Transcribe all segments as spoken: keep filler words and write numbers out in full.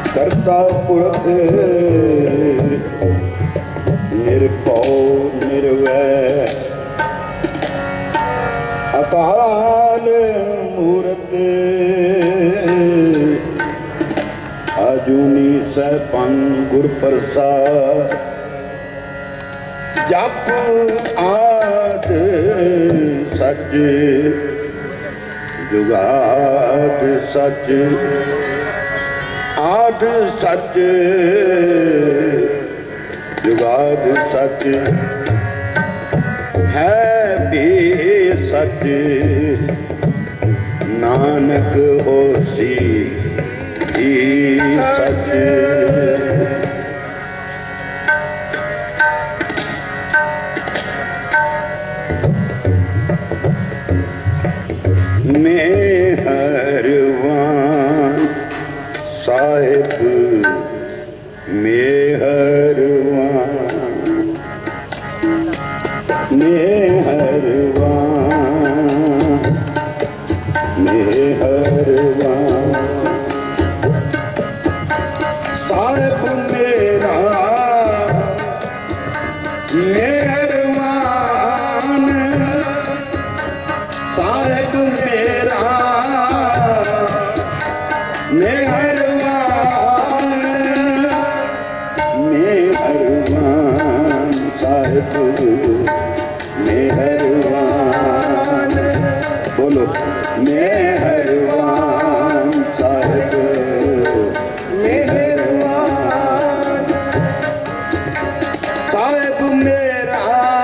करता पुरख निर्भौ निर्वैर अकाल मूरत अजूनी सहपन गुर प्रसाद जप आद सच जुगाद सच आद सच जुगाद सच है भी सच नानक होसी ही सच। मेहरबान साहिब मेहरबान मेहरबान मेहरबान साहिब मेरा मेहरबान साहिब मेरा मेहरबान मेहरबान साहिब मेहरबान बोलो मेहरबान साहिब मेहरबान साहिब मेरा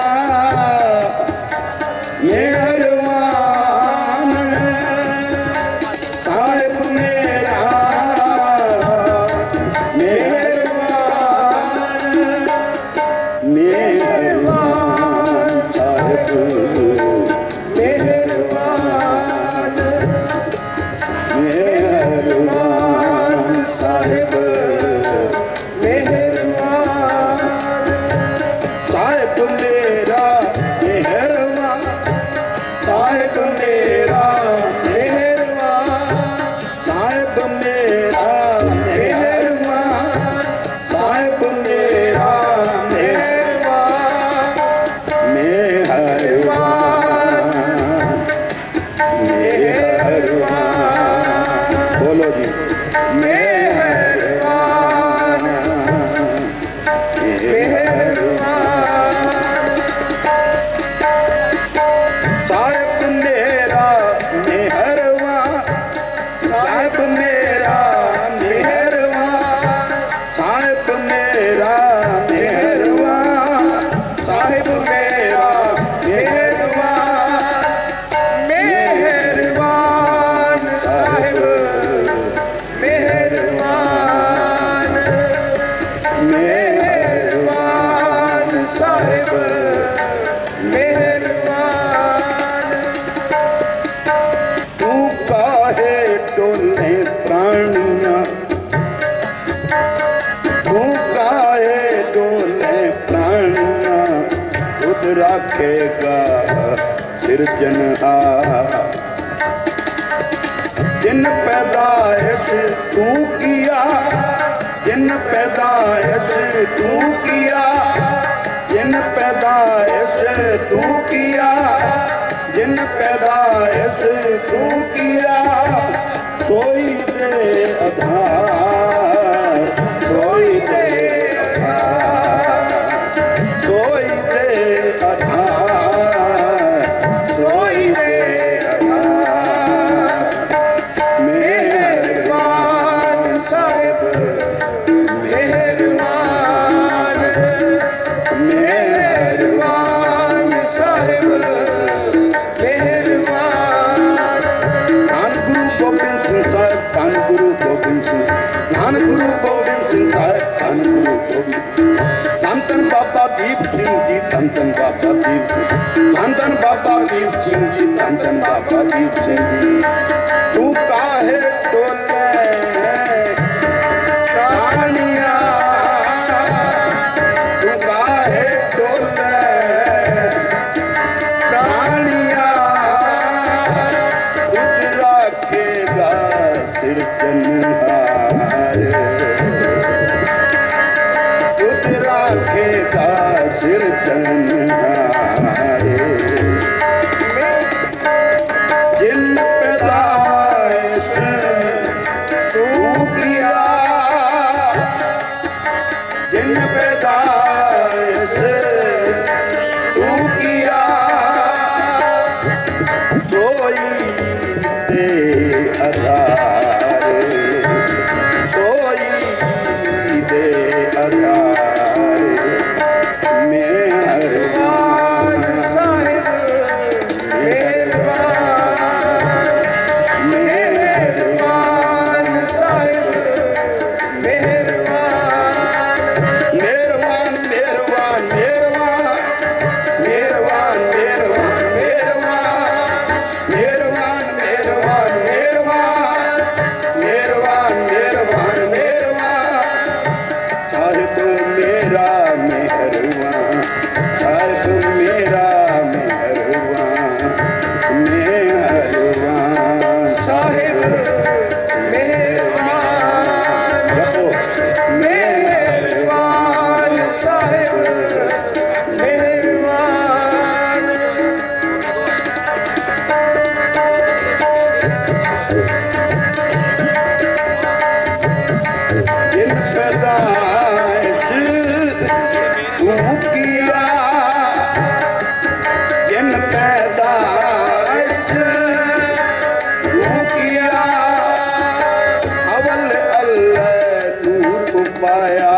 मेहरबान साहिब मेरा मेहरबान मेहरबान साहिब मेहरबान मेहरबान साहिब मेहरबान साहिब मेरा मेहरबान साहिब मेरा मेहरबान साहिब मेरा मेहरबान साहिब मेरा मेहरबान मेहरबान मेहरबान बोलो जी मेहरबान मेहरबान साहिब मेरा मेहरबान साहिब मेरा मेहरबान साहिब मेरा मेहरबान साहिब मेरा मेहरबान मेहरबान साहिब मेहरबान मेहरबान साहिब मेहरबान तू काहे डोले प्राणियां तू काहे डोले प्राणियां खुद रखेगा सिरजनहार जिन पैदाइश तू किया जिन पैदाइश तू किया जिन पैदाइश तू किया जिन पैदाइश तू किया सोई दे आधार सोई दे आधार सोई दे आधार सोई दे आधार मेहरबान साहिब मेहरबान मेहरबान साहिब मेहरबान धन गुरु गोबिंद सिंह साहिब धन गुरु गोबिंद सिंह धन गुरु गोबिंद सिंह साहिब धन गुरु गोबिंद धन धन बाबा दीप सिंह जी धन धन बाबा दीप सिंह धन धन बाबा दीप सिंह जी धन धन बाबा दीप सिंह जी तू काहे टोले प्राणियां तू काहे टोले प्राणियां खुद रखेगा सिरजनहार पाया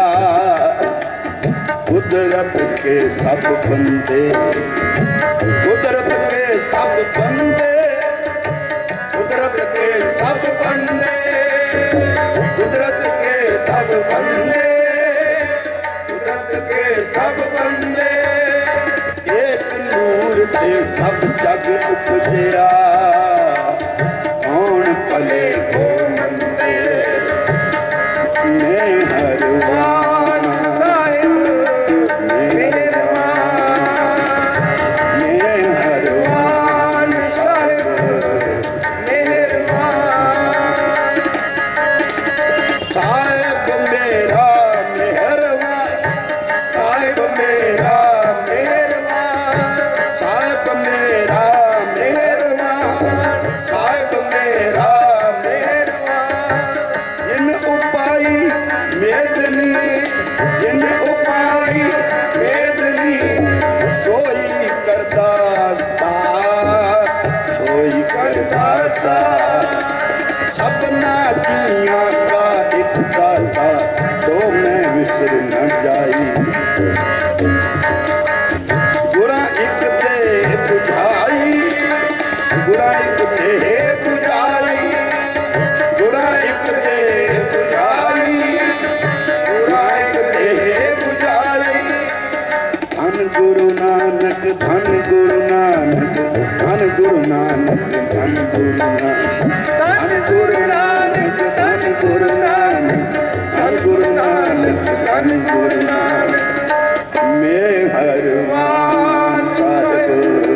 कुदरत के सब बंदे, कुदरत के सब बंदे, कुदरत के सब बंदे, कुदरत के सब बंदे, कुदरत के सब बंदे, एक नूर ते सब जग उपजया, कौन भले को मंदे, मेहरबान साहिब मेहरबान, मेहरबान साहिब मेहरबान, साहिब मेरा मेहरबान, साहिब मेरा मेहरबान, साहिब मेरा मेहरबान, साहिब मेरा मेहरबान, जिन उपाई मेदनी, जिन उपाई मेदनी, सोई करदा सा, सोई करदा सा, सबना किया का एक दाता, तो मैं विसर न जाई, बुरा एक दे बुझाई, बुरा एक दे बुझाई, बुरा एक दे बुझाई, बुरा एक दे बुझाई, धन गुरु नानक, धन गुरु नानक, धन गुरु नानक, धन गुरु नानक, धन गुरु नानक, धन गुरु नानक, धन गुरु नानक, धन गुरु नानक, मेहरबान साहिब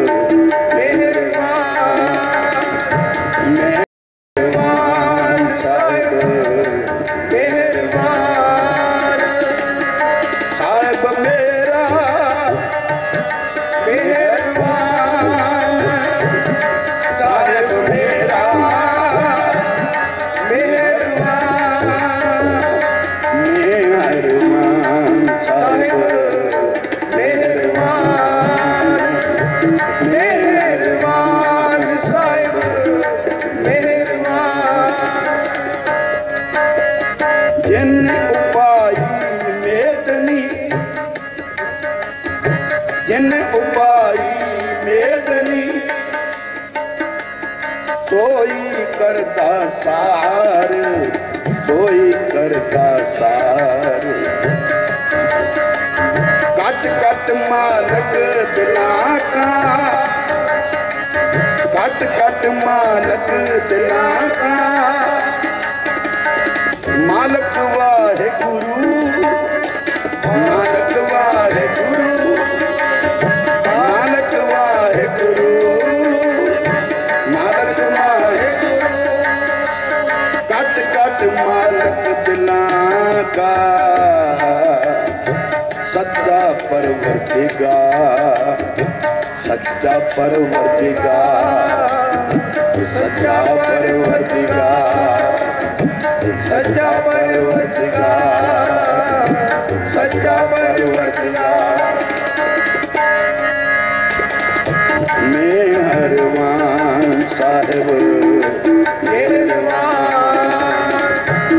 मेहरबान, मेहरबान साहिब मेहरबान, साहिब मेरा मेहरबान, साहिब मेरा मेहरबान, मेहरबान साहिब मेहरबान, मेहरबान साहिब मेहरबान, जिन उपाई मेदनी, जिन उपाई मेदनी, सोई करता सार, सोई करता सार, कट कट मालक दिला का, कट कट मालक दिला का, मालक वाहे गुरु, मालक वाहे गुरु, मालक वाहे गुरु, मालक वाहे गुरु, कट कट मालक दिला का, सच्चा परवरदिगार, सच्चा परवरदिगार, सच्चा परवरदिगार, सच्चा परवरदिगार, सच्चा परवरदिगार, मेहरबान साहिब मेहरबान,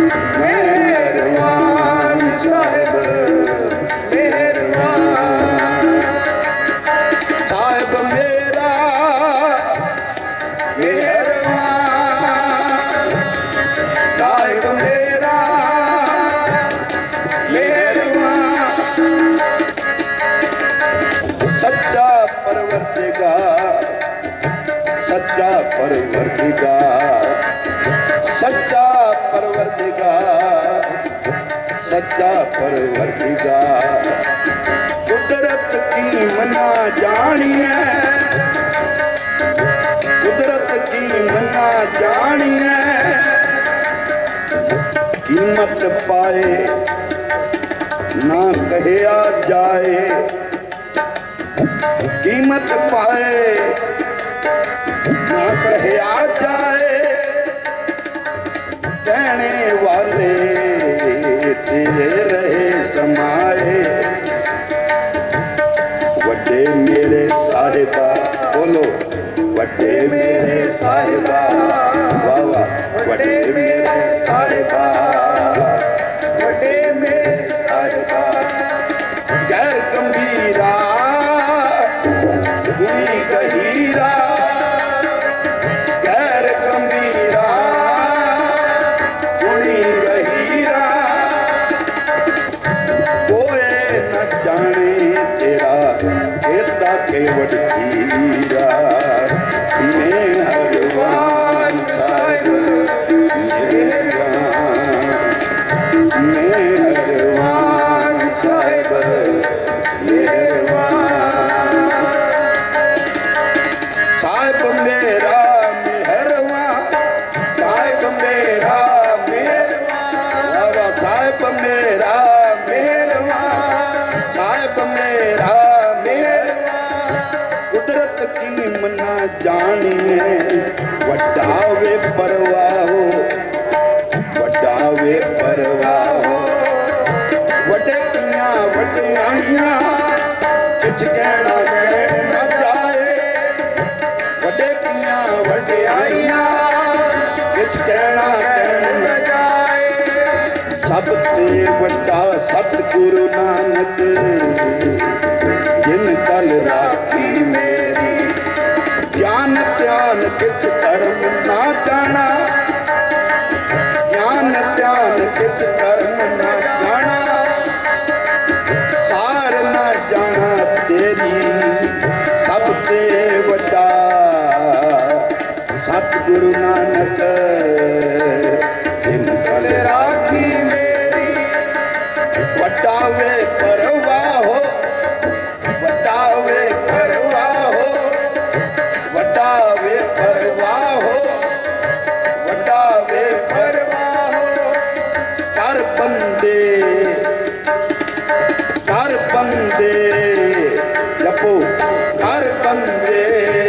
मेहरबान साहिब मेहरबान, साहिब मेरा मेहरबान, साहिब मेरा मेहरबान, सच्चा परवरदिगार, सच्चा परवरदिगार, सच्चा परवरदिगार, सच्चा परवरदिगार, कुदरत की मना जानिए, कुदरत की मना जानिए, कीमत पाए ना कहिया जाए, कीमत पाए ना कहिया जाए, कहने वाले तेरे रहे समाए, वड्डे मेरे साहिबा, बोलो वड्डे मेरे साहिबा, वाह वाह, वड्डे मेरे साहिबा, वड्डे मेरे मेहरबान साहिब मेहरबान साहिब मेरा मेहरबान साहिब मेरा मेहरबान साहिब मेरा मेहरबान साहिब मेरा मेहरबान कुदरत की मना जानिए वड्डा वे परवाहो वड्डा वे परवाहो वड्डे किया वड्डे आइया कुछ कहना कहना न जाए वड्डे किया वड्डे आइया कुछ कहना कहना न जाए सब ते वड्डा सतगुरु नानक जिन कल राखी मेरी ज्ञान ध्यान किच कर्म ना जाना ज्ञान ध्यान किच कर्म ना जाना सार ना जाना तेरी सब ते वड्डा सतगुरु नानक जिन कल राखी मेरी वड्डा वे परवाहो वड्डा वे परवाहो वड्डा वे परवाहो वड्डा वे परवाहो कर बंदे कर बंदे जपो कर बंदे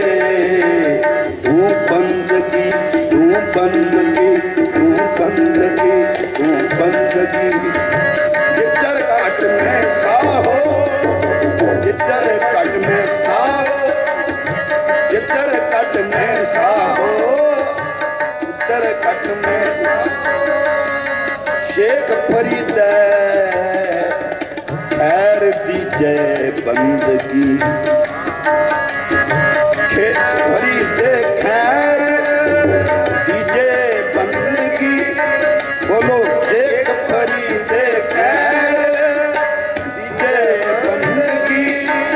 तू बंदगी तू बंदगी तू बंदगी तू बंदगी जिधर कट में साहो जिधर कट में साहो जिधर कट में साहो जिधर कट में शेख फरीद खैर दी जय बंदगी शेख फरीद खैर दी जय बंदगी बोलो शेख फरीद खैर दी जय बंदगी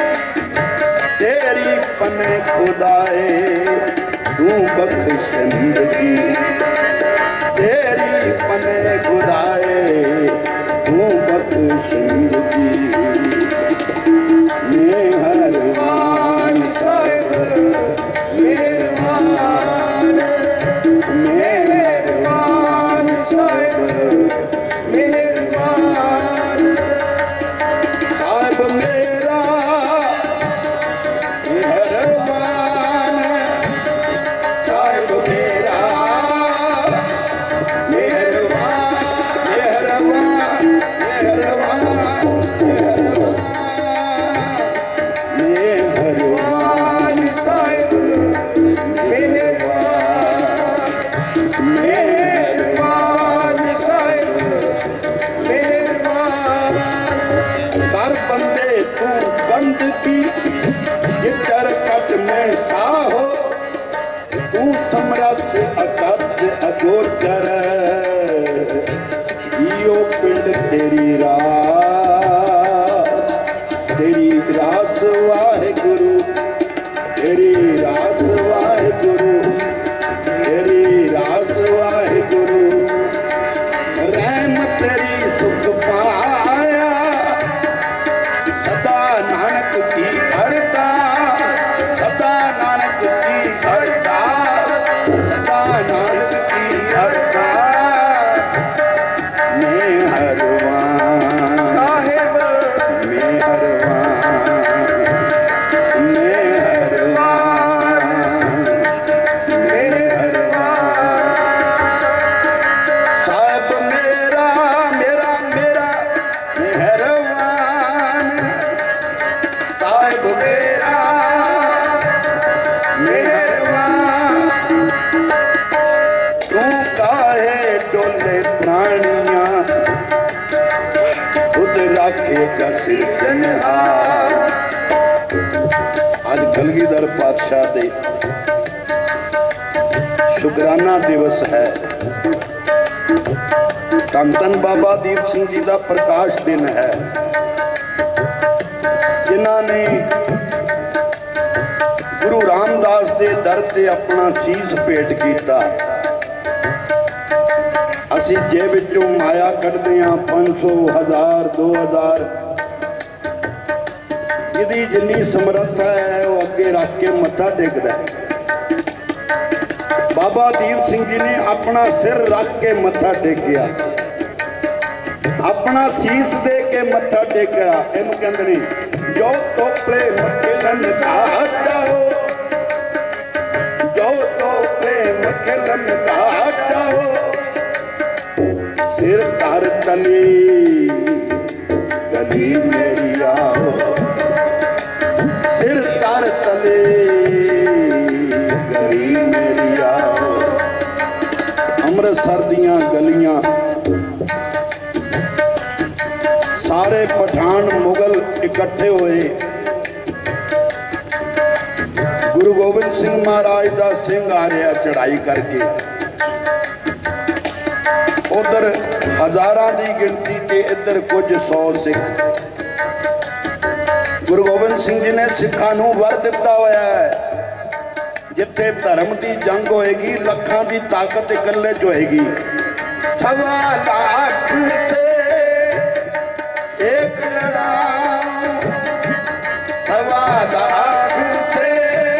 तेरी पने खुदाए तू बख्शंदगी तेरी पने खुदाए तू बख्शंदगी मेहरबान साहिब मेहरबान मेहरबान साहिब मेहरबान साहिब मेरा मेहरबान साहिब मेरा मेहरबान मेहरबान मेहरबान मेहरबान साहिब मेहरबान मेहरबान साहिब मेहरबान कर बंदे तू बंदगी जिधर कट में साहो तू समरथ अकथ अगोचर इयो पिंड तेरी रास तेरी रास वाहिगुरु तेरी रास वाहिगुरु तेरी रास वाहिगुरु रहम तेरी सुख पाया सदा नानक की अरदास सदा नानक की अरदास सदा नानक की अरदास मेहरबान साहिब मेहरबान मेहरबान मेहरबान साहिब मेरा मेरा मेरा मेहरबान साहिब मेरा मेहरबान तू काहे डोले प्राणियां खुद राखेगा सिरजनहार आज कलगीधर पातशाह दे शुकराना दिवस है धन धन बाबा दीप सिंह जी का प्रकाश दिन है जिन्होंने गुरु रामदास के दर से अपना सीस भेंट किया। असी जेब विचों माया कढ़दे हां पांच सौ हज़ार दो हज़ार जिहदी जिन्नी समर्थ है वो अगे रख के मत्था टेकदा है। बाबा दीप सिंह जी ने अपना सिर रख के मत्था टेकिया, अपना शीस दे के मत्था टेकिया। इनू कहंदे ने जो तोपले मखेलन दा जाओ, जो तोपले मखेलन दा जाओ, सिर धर तली गली मेरी आओ, सिर धर तले गली मेरी आओ। अमृतसर दियां गलियां सारे पठान मुगल इकट्ठे हुए, गुरु गोबिंद सिंह महाराज का सिंह आ रहा चढ़ाई करके। उधर हजारां की गिनती के इधर कुछ सौ सिख। गुरु गोबिंद सिंह जी ने सिखां नूं वर दिता होया है, जिथे धर्म की जंग होएगी लखां की ताकत इकल्ले च होएगी। सवा लाख से एक लड़ाऊं, सवा लाख से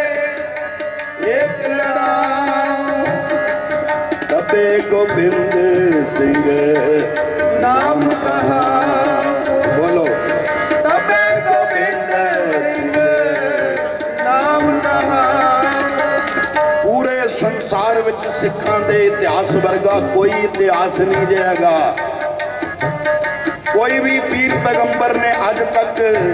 एक लड़ाऊं, तबे गोविंद सिंह नाम कहा। बोलो तबे गोविंद सिंह नाम कहा। पूरे संसार विच सिखां दे इतिहास वर्गा कोई इतिहास नहीं जाएगा। कोई भी पीर पैगंबर ने अज तक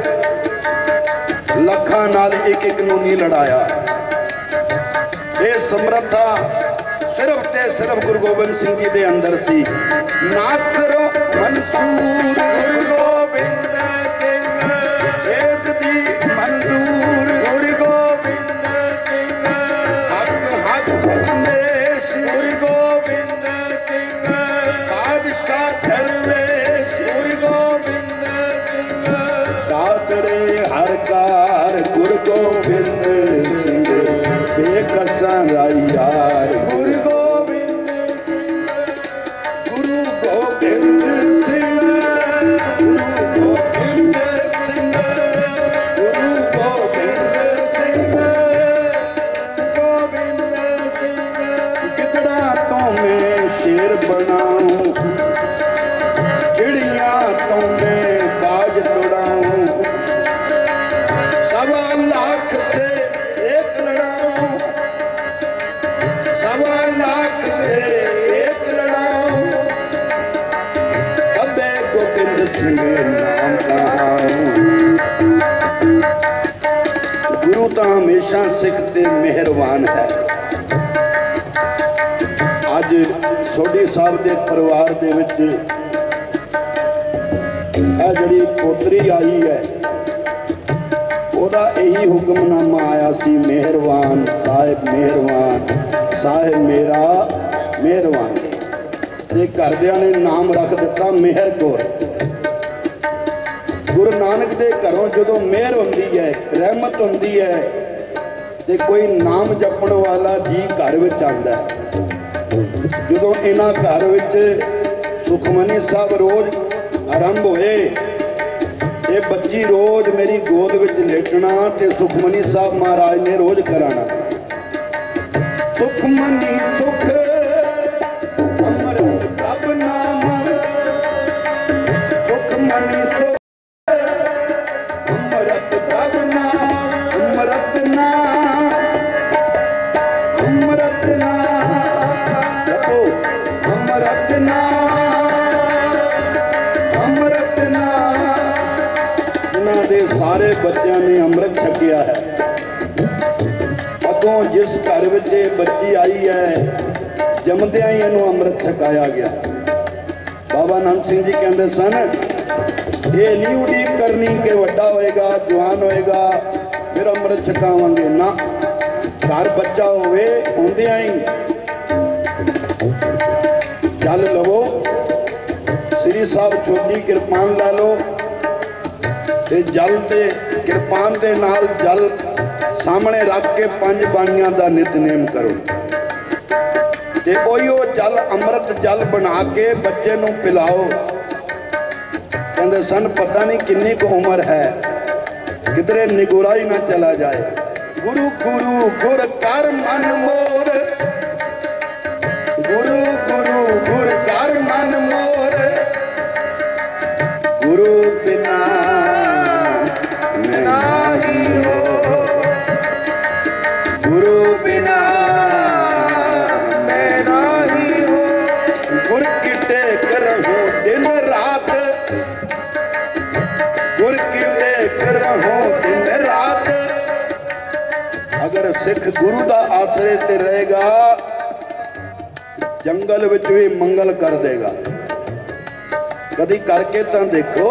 लखां नाल एक एक नूं नहीं लड़ाया। ये समर्था सिर्फ ते सिर्फ गुरु गोबिंद सिंह जी दे अंदर सी। नासरो मंसूर गुरु गोबिंद सिंह, एक दी मंजूर गुरु गोबिंद सिंह, हक हक संदेश गुरु गोबिंद सिंह, बादशाह दरवेश गुरु गोबिंद सिंह, कादरे हर कार गुरु गोबिंद सिंह, बेकसां दा यार गुरु गोबिंद सिंह, गुरु गोबिंद सिंह, गुरु गोबिंद सिंह, गुरु गोबिंद सिंह, गोबिंद सिंह। गिदड़ा तो मैं शेर बनाऊं, चिड़िया तो मैं बाज तोड़ाऊं, सवा लाख से एक लड़ाऊं, सवा लाख से एक लड़ाऊं, तबे गोविंद सिंह नाम कहाऊं। गुरु तो हमेशा सिख ते मेहरबान है। अज सोढी साहब के परिवार दे विच ਇਹ ਜਿਹੜੀ पोतरी आई है ਉਹਦਾ यही हुक्मनामा आया सी, मेहरबान साहिब मेहरबान साहिब मेरा मेहरबान। ते घरदियां ने नाम रख दिता मेहर कौर। गुरु नानक दे घरों जदों मेहर हुंदी है रहमत हुंदी है ते कोई नाम जपण वाला जी घर विच आंदा है। जदों इन्हां घर विच सुखमनी साहब रोज आरंभ होए, ये बच्ची रोज मेरी गोद विच लेटना ते सुखमनी साहब महाराज ने रोज कराना। सुखमनी सुख अमृत प्रभ नाम, सुखमनी सुख अमृत प्रभ नाम, अमृत नाम अमृत नाम जपो, अमृत नाम अमृत नाम। इन्हां दे सारे बच्चों ने अमृत छकिया है। अगों जिस घर विच बच्ची आई है जमदियां ही इन्हूं अमृत छकाया गया। बाबा नानक सिंह जी कहते सन ये नहीं उड़ीक करनी कि वड्डा होएगा जवान होएगा फिर अमृत छकावांगे ना, घर बच्चा होवे होंदियां ही जल लवो, श्री साहब छोटी किरपान ला लो ते जल दे किरपान दे नाल जल सामने रख के पंज बाणियां दा नितनेम करो। ते ओहिओ जल अमृत जल बना के बच्चे नूं पिलाओ। कहते सन पता नहीं किन्नी क उम्र है, किधरे निगुरा ही ना चला जाए। गुरु गुरु गुर कर मन मोर, गुरु गुरु गुर कर मन मोर, गुरु बिना मैं नाही हो, गुरु बिना मैं नाही हो। गुर की टेक रहो दिन रात, गुर की टेक रहो दिन रात। अगर सिख गुरु का आसरे ते रहेगा, जंगल विच भी मंगल कर देगा। कदी करके तो देखो,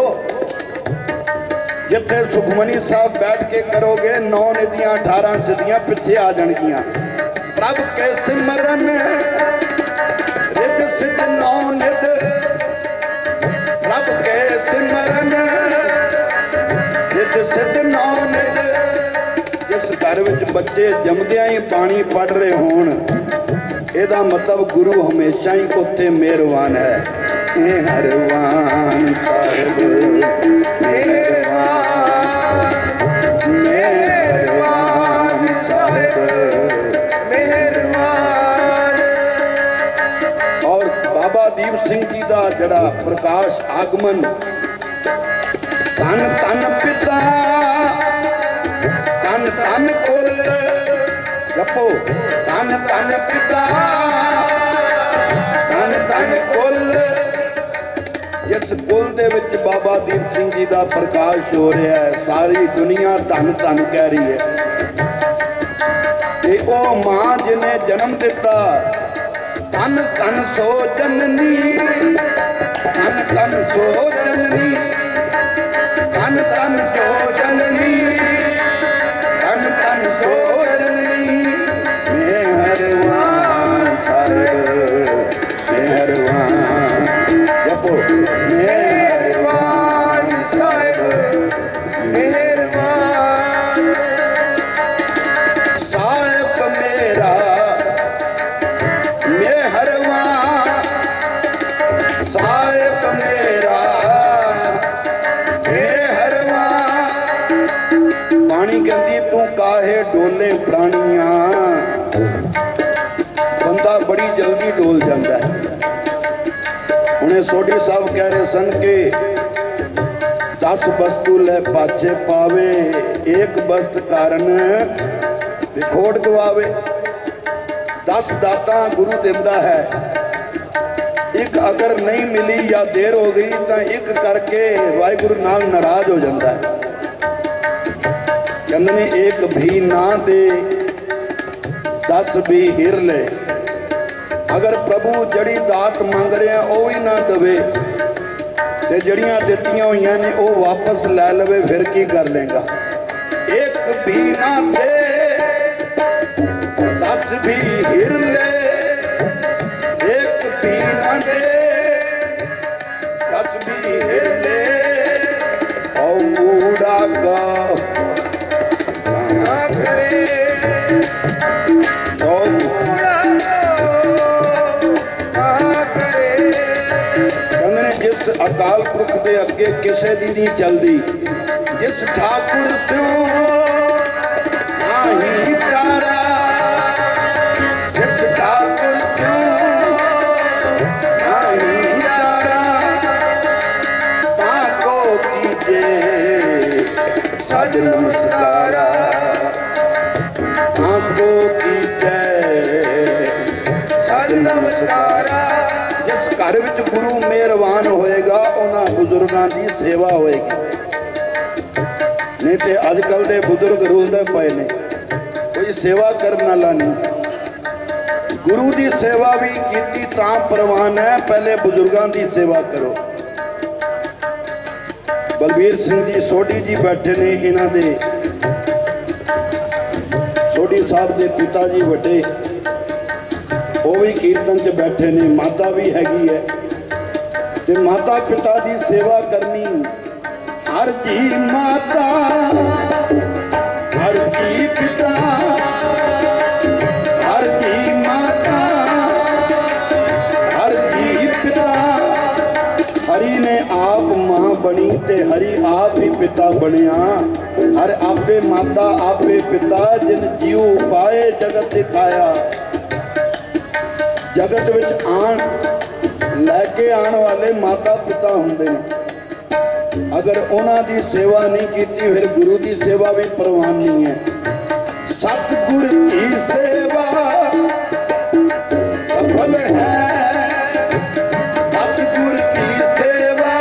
जिथे सुखमनी साहब बैठ के करोगे, नौ निधियां अठारह सिद्धियां पिछे आ जाएगियां। प्रभ के सिमरन रिद सिद्ध नौ निध, प्रभ के सिमरन रिद सिद्ध नौ निध। जिस घर विच बच्चे जमदियां ही पानी पढ़ रहे होण, ਇਹਦਾ मतलब गुरु हमेशा ही उत्थे मेहरबान है। मेहरबान साहिब मेहरबान, मेहरबान साहिब मेहरबान। और बाबा दीप सिंह जी का जड़ा प्रकाश आगमन, तन तन पिता तन तन कुल जपो, तन तन पिता तन तन कुल। जिस कुल दे विच बाबा दीप सिंह जी का प्रकाश हो रहा है, सारी दुनिया धन धन कह रही है। ते ओ मां जिन्हें जन्म दिता, तन तन सो जननी, तन तन सो जननी, तन तन सो जननी, तन तन सो जननी। मेहरबान साहिब मेहरबान, जपो मेहरबान साहिब मेहरबान। साहिब मेरा मेहरबान, साहिब मेरा मेहरबान। पानी कहती तू काहे डोले प्राणियां, बंदा बड़ी जल्दी डोल जाता है। उन्हें सोडी साहब कह रहे सन कि दस वस्तु ले पाछे पावे, एक वस्त कारण विखोड़ गवावे। दस दाता गुरु देंदा है, एक अगर नहीं मिली या देर हो गई तो एक करके वाहिगुरु नाल नाराज हो जाता है। कहते ने एक भी ना दे दस भी हिर ले। अगर प्रभु जड़ी दात मंग रहे हैं वो ही ना दवे, ते जड़ियां दित्तियां हुई ने वो वापस लै लवे, फिर की कर लेगा। एक भी ना दे दस भी हिर ले, एक भी ना दे दस भी हिर ले। और बूढ़ा का करे, जिस अकाल पुरख के अगे किसे दी नहीं चलती, जिस ठाकुर तो नाही प्यारा, जिस ठाकुर तो नाही प्यारा, ताको कीजे सज नमस्कारा, ताको कीजे सज नमस्कारा। जिस घर विच गुरु मेहरबान होएगा, उन्हां बुजुर्गों की सेवा होएगी। नहीं तो अजकल के बुजुर्ग रुलते पे ने, कोई सेवा करने वाला नहीं। गुरु की सेवा भी की तां प्रवान है, पहले बुजुर्गों की सेवा करो। बलबीर सिंह जी सोडी जी बैठे ने, इन्हां दे सोडी साहब के पिता जी वड्डे, वो भी कीर्तन च बैठे ने। माता भी हैगी है, ते माता पिता की सेवा करनी। हर जी माता हर जी पिता, हर जी माता हरि ने आप मां बनी ते हरि आप ही पिता बनिया। हर आपे माता आपे पिता जिन जीव पाए जगत दिखाया। जगत विच आण लैके आने वाले माता पिता हुंदे ने। अगर उन्हां दी सेवा नहीं की फिर गुरु की सेवा भी परवान नहीं है। सतगुर की सेवा सफल है। सतगुर की सेवा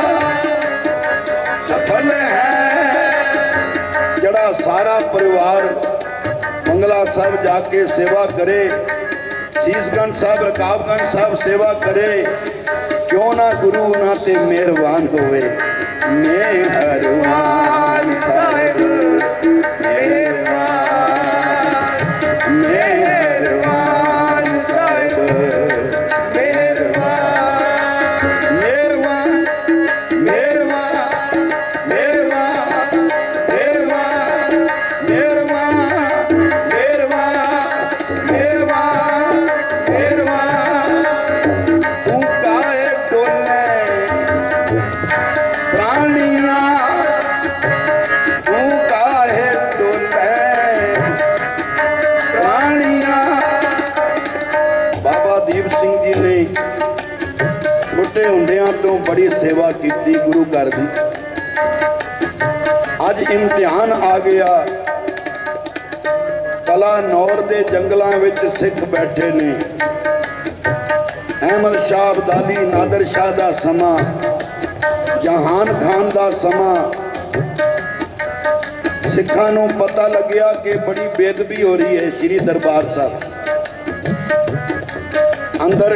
सफल है। जड़ा सारा परिवार बंगला साहब जाके सेवा करे, शीशगंज साहब रकाबगंज साहब सेवा करे, क्यों ना गुरु उन्हां ते मेहरबान होवे। मेहरबान साहिब मेहरबान, मेहरबान साहिब मेहरबान, मेहरबान मेहरबान मेहरबान मेहरबान मेहरबान मेहरबान मेहरबान मेहरबान। तू काहे डोले प्राणिया, तू काहे डोले प्राणिया। बाबा दीप सिंह जी ने छोटे हुंदियां तो बड़ी सेवा की गुरु घर दी। अज इम्तिहान आ गया। कला नौर दे जंगलों विच सिख बैठे ने। अहमद शाह अब्दाली नादर शाह दा समा, जहान खान दा समा। सिखां नूं पता लग्या कि बड़ी बेदबी हो रही है श्री दरबार साहब। अंदर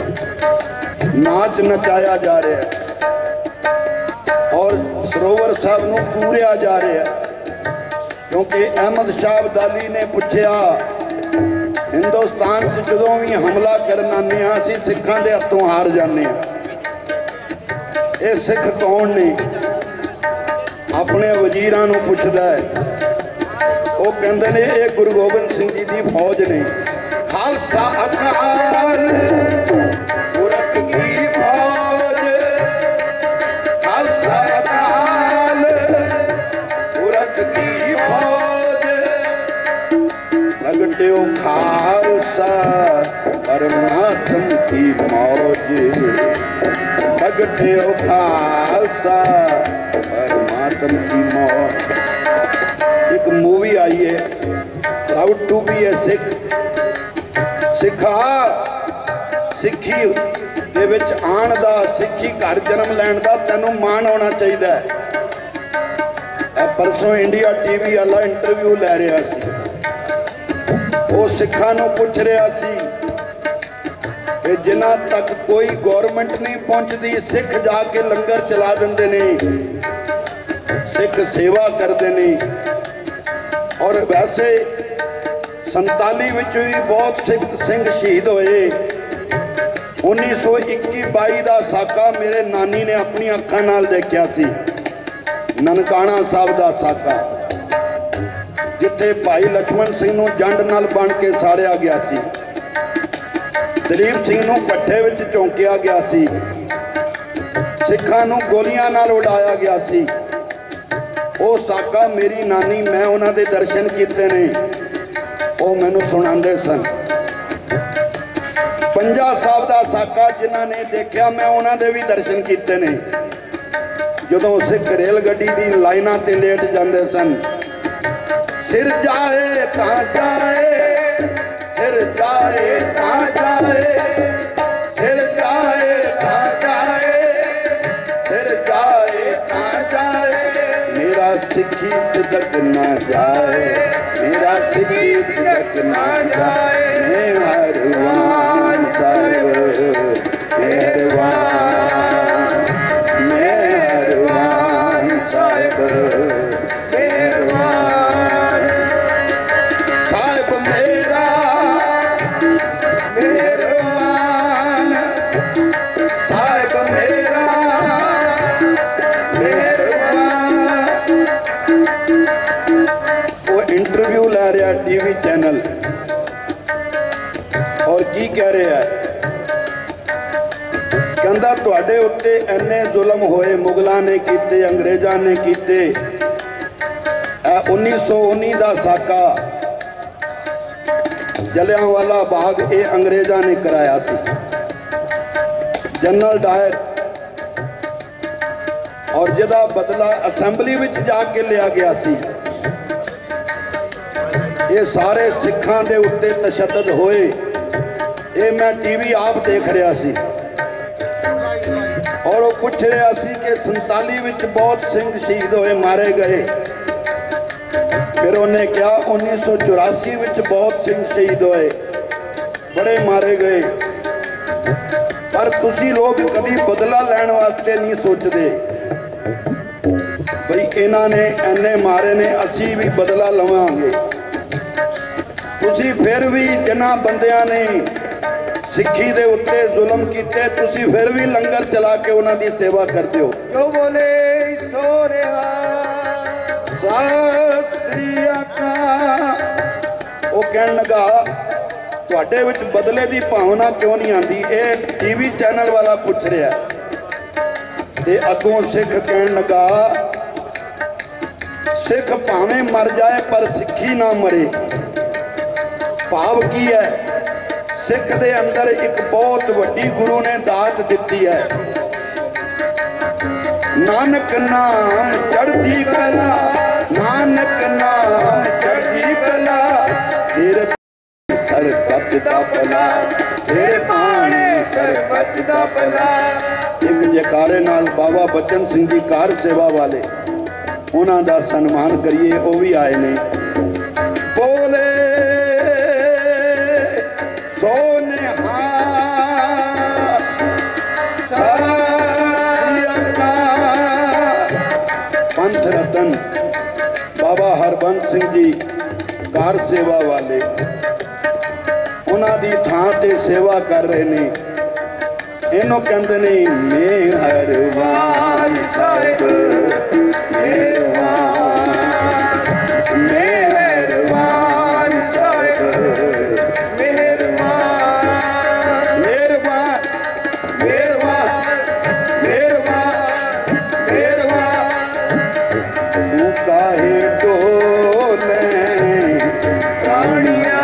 नाच नचाया जा रहा है और सरोवर साहब नूं पूरिया जा रहा है। क्योंकि अहमद शाह अब्दाली ने पूछा, हिंदुस्तान च जदों भी हमला करन आने असीं सिखां दे हत्थों हार जाने। ये सिख कौन ने? अपने वजीरां नूं पुछदा है। वो कहंदे ने ये गुरु गोबिंद सिंह जी की फौज ने। खालसा अकाल पुरख की फौज, खालसा अकाल पुरख की फौज। प्रगट्यो खालसा परमात्म की मौज, प्रगट्यो खालसा परमात्म की मौज। एक मूवी आई है proud to be a Sikh. सिखा सिखी दे विच आण दा, सिखी घर जन्म लैण दा तैनूं माण होना चाहिए। परसों इंडिया टीवी वाला इंटरव्यू लै रहा सी। वो सिखां नूं पुछ रहा सी कि जिन्हां तक कोई गौरमेंट नहीं पहुंचती सिख जाके लंगर चला देंदे ने, सिख सेवा करते ने। और वैसे संताली विच भी बहुत सिख सिंह शहीद होए। उन्नीस सौ इक्की बाई का साका मेरे नानी ने अपनी अखां नाल देखा सी। ननकाना साहब का साका जिथे भाई लक्ष्मण सिंह नूं जंड नाल बन के साड़िया गया सी। दलीप सिंह नूं भट्ठे विच झोंकिया गया सी। सिखां नूं गोलियां नाल उड़ाया गया सी। वो साका मेरी नानी, मैं उन्हां दे दर्शन कीते ने। वो मैनू सुणांदे सन। पंजा साहब का साका जिन्हां ने देखा, मैं उन्हां दे भी दर्शन कीते ने। जदों सिख रेल गड्डी दी लाइनां ते लेट जांदे सन। सिर जाए तां जाए, सिर जाए तां जाए, सिर जाए तां जाए, सिर जाए तां जाए। मेरा सिक्खी सिदक ना जाए, मेरा सिक्खी सिदक ना जाए। मेहरबान साहिब मेहरबान, मेहरबान साहिब मेहरबान। साहिब मेरा मेहरबान, साहिब मेरा मेहरबान। वो इंटरव्यू लै रहा टीवी चैनल और की कह रहा है, कहता तुहाडे उत्ते इन्ने जुल्म होए, मुगलों ने कीते, अंग्रेज़ों ने कीते। उन्नीस सौ उन्नी का साका जलियांवाला बाग ये अंग्रेज़ों ने कराया सी। जनरल डायर और जिहदा बदला असैंबली विच जाके लिया गया सी। ये सारे सिखां दे उत्ते तशद्दद होए। ये मैं टीवी आप देख रहा सी और वो पूछ रहा सी कि संताली विच बहुत सिंह शहीद होए, मारे गए। फिर उन्हें क्या उन्नीस सौ चौरासी विच बहुत सिंह शहीद होए, बड़े मारे गए। पर तुसी लोग कभी बदला लैण वास्ते नहीं सोचते बई इन्हां ने इन्ने मारे ने, असी भी बदला लवांगे। तुसी फिर भी जिन्हां बंदियां ने सिक्खी दे उत्ते जुल्म कीते, तुसी फिर भी लंगर चला के उन्हां दी सेवा करदे हो। जो बोले सो रहा सत श्री अकाल। वो कहण लगा तुहाडे विच बदले दी भावना क्यों नहीं आती? ये टीवी चैनल वाला पूछ रहा ते अगों सिख कहण लगा सिख भावें मर जाए पर सिक्खी ना मरे। भाव की है? सिख दे अंदर एक बहुत वड्डी गुरु ने दात दिती है। नानक नाम चढ़दी कला, नानक नाम चढ़दी कला, तेरे सरबत दा भला, तेरे पाने सरबत दा भला। एक जयकारे नाल बाबा बचन सिंह जी कार सेवा वाले उन्हां दा सन्मान करिए। वो भी आए ने। बोले सोने पंथ रतन बाबा हरबंस सिंह जी कार सेवा वाले उन्हां दी थां ते सेवा कर रहे ने। इन्हों कहते ने मेहरबान साहिब, मेहरबान मेहरबान साहिब, मेहरबान मेहरबान मेहरबान मेहरबान मेहरबान। तू काहे डोले प्राणिया,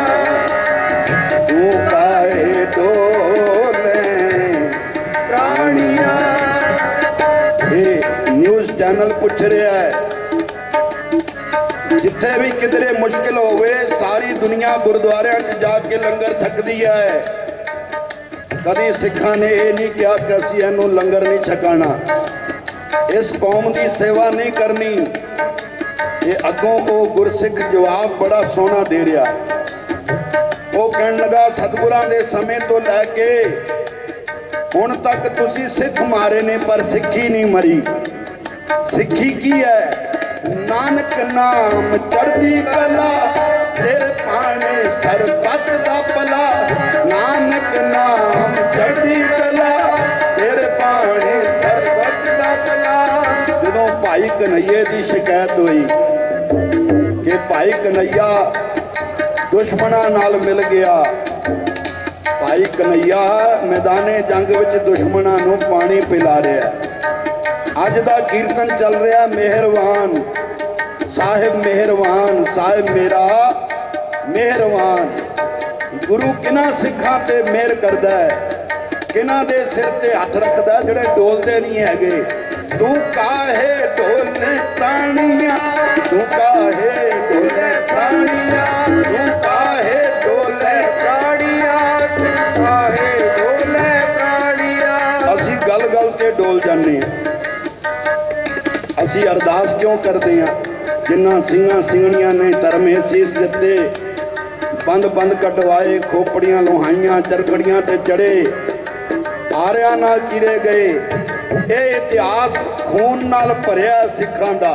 तू काहे डोले प्राणिया। ये न्यूज़ चैनल पूछ रहा है जिथे भी किधरे मुश्किल होवे सारी दुनिया गुरुद्वारियां च जाके लंगर छकदी है। कभी सिखां ने यह नहीं कहा कि असीं इहनूं लंगर नहीं छकाना, इस कौम की सेवा नहीं करनी। ये अगों वो गुरसिख जवाब बड़ा सोहना दे रहा। वो कहन लगा सतगुरां दे समय तो लैके हुण तक तुसीं सिख मारे ने पर सिक्खी नहीं मरी। सिक्खी की है? नानक नाम चढ़दी कला, तेरे पाने सरबत दा भला। नानक नाम चढ़दी कला, तेरे पाने सरबत दा भला। जदों भाई कन्हैया की शिकायत हुई कि भाई कन्हैया दुश्मनां नाल मिल गया, भाई कन्हैया मैदाने जंग विच दुश्मनां नूं पानी पिला रहा। अज दा कीर्तन चल रहा मेहरबान साहिब, मेहरबान साहिब मेरा मेहरबान। गुरु किन्हां सिखां ते मेहर करदा है, किन्हां दे सिर ते हथ रखदा जिहड़े डोलदे नहीं हैगे। तू काहे डोले प्राणिया, तू काहे डोले प्राणिया, तू काहे डोले प्राणिया, तू काहे डोले प्राणिया। असीं गल गल ते डोल जाने। असीं अरदास क्यों करते हैं? जिन्हां सिंघां सिंघणियां ने धर्मे सीस दिते, बंद बंद कटवाए, खोपड़ियां लोहाइयां, चरखड़ियां ते चढ़े, आरियां नाल चिरे गए। ये इतिहास खून नाल भरिया सिखां दा।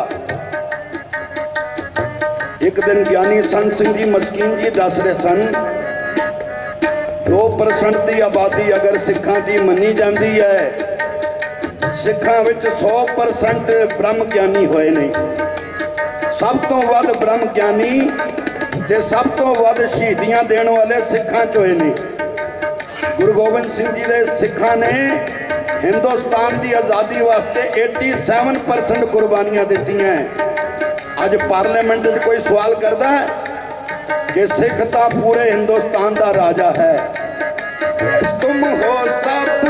एक दिन ज्ञानी संत सिंह जी मस्कीन जी दस रहे सन, दो परसेंट की आबादी अगर सिखां की मनी जाती है, सिखां विच सौ परसेंट ब्रह्म ज्ञानी होए ने। सब तो वध ब्रह्म ज्ञानी ते सब तो वध शहीदियां देने वाले सिखां च होए ने। गुरु गोबिंद सिंह जी दे सिखां ने हिंदुस्तान की आज़ादी वास्ते सत्तासी परसेंट कुर्बानियां दित्तियां। अज पार्लीमेंट में कोई सवाल करता है कि सिख तो पूरे हिंदुस्तान का राजा है। तुम हो सब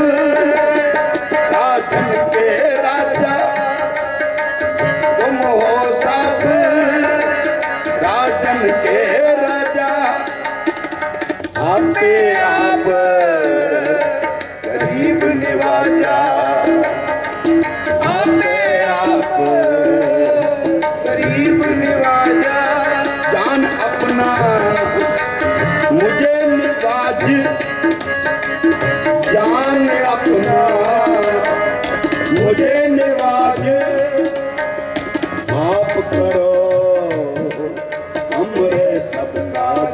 राजन के राजा, तुम हो सब राजन के राजा, आपे आप गरीब निवाजा, आपे आप गरीब निवाजा। जान अपना मुझे निवाज, जान अपना मुझे निवाज, आप करो हमरे सब काज,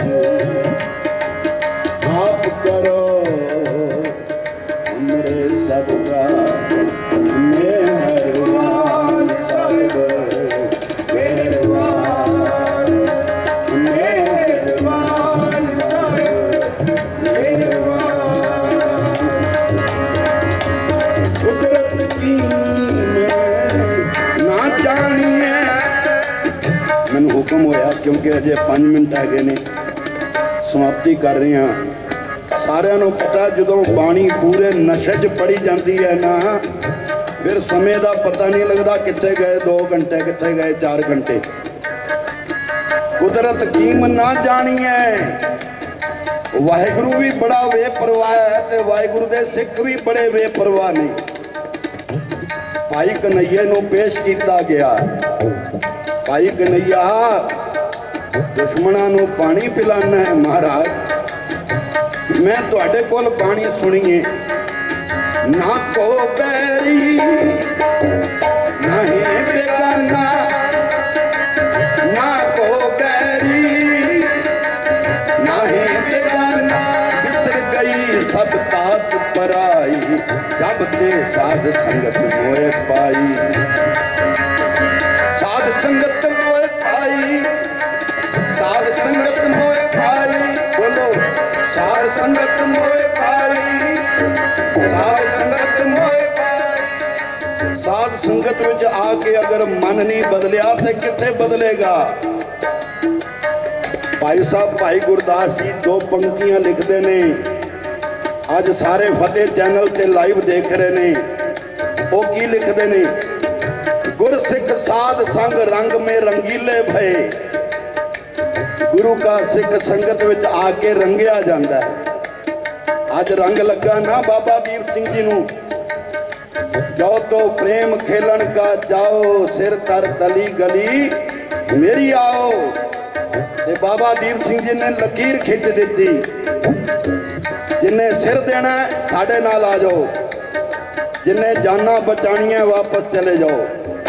आप करो हमरे सब काज। मेहरबान साहिब मेहरबान, मेहरबान साहिब मेहरबान। कुदरत की ना जानिए, मैनू हुक्म होया क्योंकि अजे पाँच मिनट है ने समाप्ति कर रहे हैं। सारिਆਂ ਨੂੰ पता ਜਦੋਂ बाणी पूरे नशे च पढ़ी जाती है ना, फिर समय का पता नहीं लगता कितने गए दो घंटे कितने गए चार घंटे। कुदरत कीम ना जानी है। वाहिगुरु भी बड़ा बेपरवाह है तो वाहिगुरु के सिख भी बड़े बेपरवाह ने। भाई कन्हैया नूं पेश किया गया, भाई कन्हैया दुश्मनों नूं पानी पिलाना है महाराज, मैं तुहाडे कोल पानी सुनिए। ना को बैरी नहीं बेगाना, ना को बैरी नहीं बेगाना, बिछड़ गई सब तात पराई, जब ते साध संगत मोए पाई, साध संगत मोए पाई, साध संगत मोए पाई। बोलो साध संगत मोए पाई, साध संगत मोए पाई। साध संगत विच आके अगर मन नहीं बदलिया तो किथे बदलेगा। भाई साहब भाई गुरदास जी दो पंक्तियां लिखते ने, अज सारे फतेह चैनल ते लाइव देख रहे ने। वो की लिखते ने, गुरसिख साध संग रंग में रंगीले भये, गुरु का सिख संगत विच आके रंगिया जाता है। अज रंग लगा ना बाबा दीप सिंह जी नूं, जाओ तो प्रेम खेलन का जाओ, सिर तर तली गली मेरी आओ। ते बाबा दीप सिंह जी ने लकीर खिंच दी, जिन्हें सिर देना साढ़े नाल आ जाओ, जिन्हें जाना बचानिया वापस चले जाओ।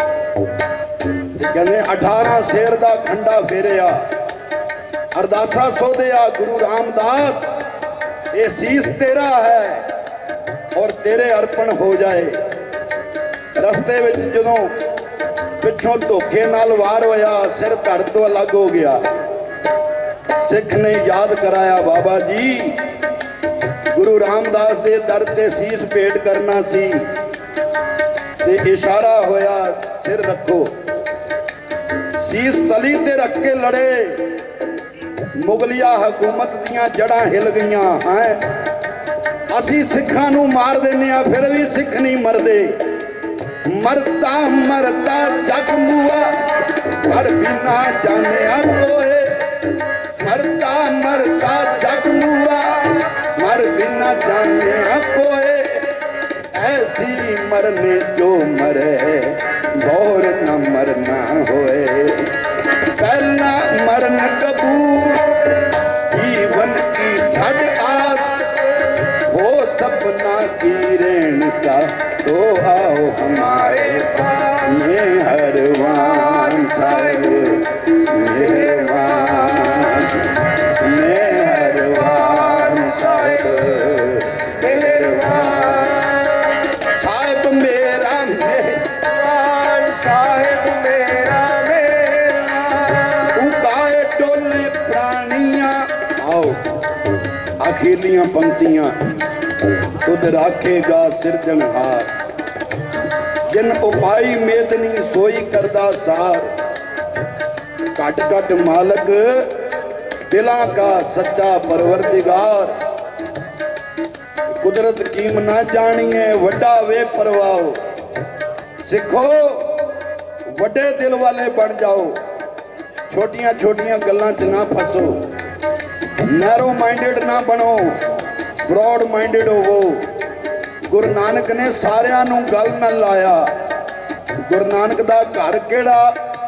कहने अठारह शेर का खंडा फेरिया, अरदासा सोधिया गुरु रामदास, ये शीस तेरा है और तेरे अर्पण हो जाए। रस्ते विच जदों पिछों धोखे नाल वार होया, सिर धड़ तो अलग हो गया। सिख ने याद कराया, बाबा जी गुरु रामदास के दर ते शीस भेंट करना सी, ते इशारा होया सिर रखो। शीस तली ते रख के लड़े, मुगलिया हुकूमत दियां जड़ां हिल गईयां हैं। असी सिखां नूं मार देने आ, फिर भी सिख नहीं मरदे। मरता मरता जग मुआ, पर बिना जानिया कोए, मरता मरता जग मुआ, मर बिना जानिया कोए। ऐसी मरने जो मरे, गौर न मरना होए। पहला मरण कबूल, जीवन की धड़ आस, हो सपना की रेणुका, तो आओ हमारे पास। मेहरबान साहिब मेहरबान, मेहरबान साहिब मेहरबान। साहिब मेरा मेहरबान, साहिब मेरा मेहरबान। उगाए टोले प्राणियां, आओ आखिरलियां पंक्तियां। तुद राखेगा सिरजनहार। जिन उपाई मेदनी सोई करदा सार। घट घट मालक दिला का सच्चा परवरदिगार। कुदरत कीम ना जानिए वड्डा वे परवाओ। सिखो वड्डे दिल वाले बन जाओ। छोटियां छोटियां गल्लां च ना फसो। नैरो माइंडेड ना बनो, ब्रॉड माइंडेड होवो। गुरु नानक ने सारियां नूं गल न लाया। गुरु नानक दा घर केड़ा,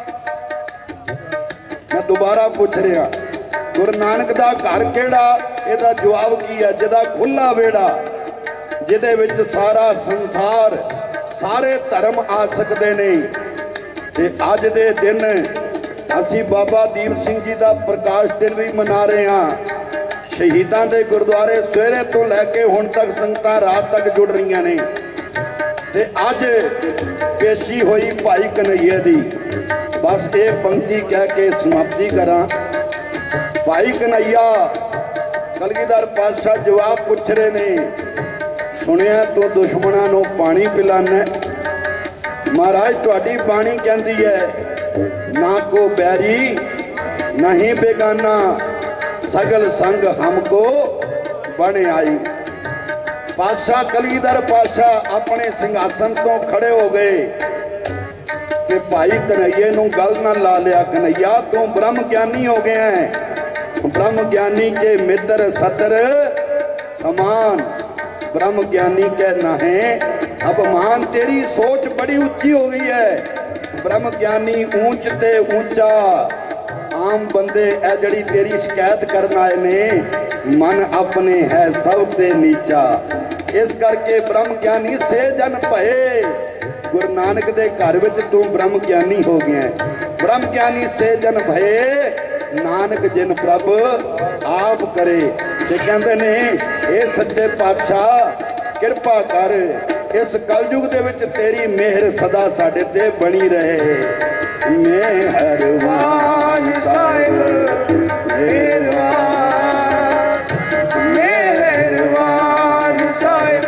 मैं दोबारा पूछ रहा, गुरु नानक दा घर केड़ा? इहदा जवाब की है? जिहदा खुला वेड़ा, जिहदे विच सारा संसार सारे धर्म आ सकते ने। ते अज दे दिन असी बाबा दीप सिंह जी का प्रकाश दिन भी मना रहे हैं। शहीदों के गुरुद्वारे सवेरे तो लैके हुण तक संगतां रात तक जुड़ रही ने। ते अज पेशी हुई भाई कन्हैया दी। बस ये पंक्ति कह के समाप्ति करा। भाई कन्हैया कलगीधर पातशाह जवाब पूछ रहे ने, सुनिया तो दुश्मनों को पानी पिलाना। महाराज तुहाडी बाणी कहती है, ना को बैरी नहीं बेगाना, सगल संग हमको बने आई। पातशाह कलगीधर पातशाह अपने सिंहासन तो खड़े हो गए कि भाई कन्हैया नूं गल ना ला लिया। कन्हैया तू ब्रह्म ज्ञानी हो गया है। ब्रह्म ज्ञानी के मित्र सतर समान। ब्रह्म ज्ञानी के नाहे अपमान। तेरी सोच बड़ी ऊंची हो गई है। ब्रह्म ज्ञानी ऊंच ते ऊंचा, आम बंदे ए जड़ी तेरी शिकायत करना आए ने, मन अपने है सब ते नीचा। इस करके ब्रह्म ज्ञानी से जन भये। गुरु नानक दे घर विच तू ब्रह्म ज्ञानी हो गया। ब्रह्म ज्ञानी से जन भये, नानक जिन प्रभ आप करे। ते कहंदे ने ए सच्चे पातशाह किरपा कर, इस कलयुग दे विच तेरी मेहर सदा साडे ते बनी रहे। मेहरबान साहिब मेहरबान, मेहरबान साहिब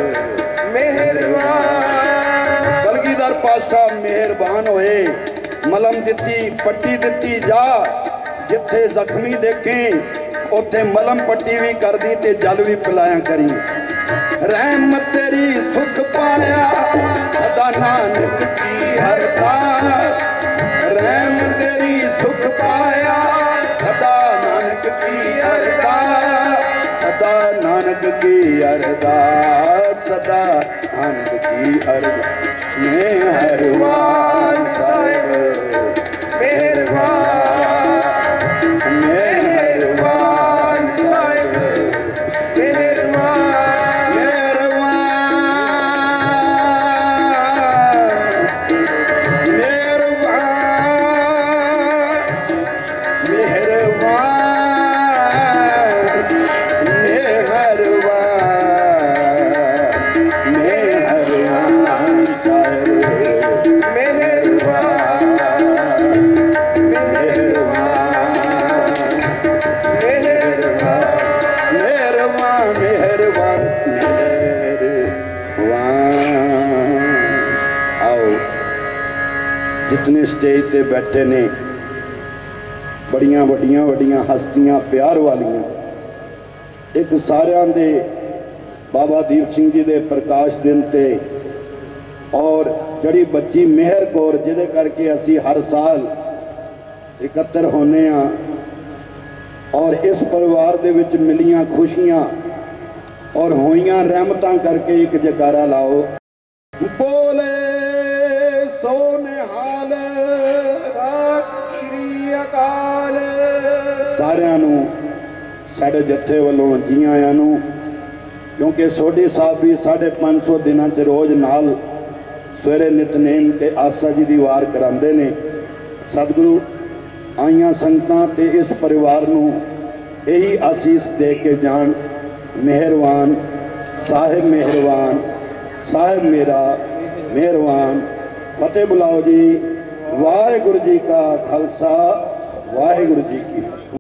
मेहरबान। कलगीधर पातशाह मेहरबान होए। मलम दिती, पट्टी दिती, जा जिथे जख्मी देखें उथे मलम पट्टी भी कर दी ते जल भी पिलाया करी। रहमत तेरी सुख पाया सदा नानक की अरदास। रहमत तेरी सुख पाया सदा नानक की अरदास। सदा नानक की अरदास, सदा नानक की अरदास। मेहरबान साहिब मेहरबान, मेहरबान साहिब मेहरबान। जितने स्टेज पे बैठे ने बड़ियां वड्डियां वड्डियां हस्तियां प्यार वालियां, एक सारियां दे बाबा दीप सिंह जी दे प्रकाश दिन ते और जड़ी बच्ची मेहर कौर जिहदे करके असी हर साल इकट्ठे होने आ और इस परिवार दे विच मिलियां खुशियां और होइयां रहमतां करके एक जयकारा लाओ। बोले सो निहाल सत श्री अकाल। सारियां नूं साडे जत्थे वालों जी आयां नूं, क्योंकि सोढी साहब भी साढ़े पाँच सौ दिनों च रोज़ नाल सवेरे नितनेम ते आसा जी की वार करांदे ने। सतगुरु आईयां संगतां ते इस परिवार नूं यही आसीस दे के जान। मेहरबान साहिब मेहरबान, साहिब मेरा मेहरबान। फतेह बुलाओ जी। वाहिगुरू जी का खालसा, वाहिगुरू जी की।